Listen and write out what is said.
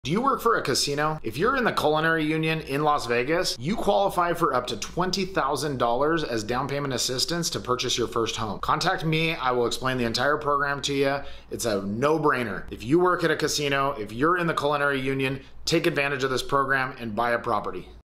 Do you work for a casino? If you're in the Culinary Union in Las Vegas, you qualify for up to $20,000 as down payment assistance to purchase your first home. Contact me, I will explain the entire program to you. It's a no-brainer. If you work at a casino, if you're in the Culinary Union, take advantage of this program and buy a property.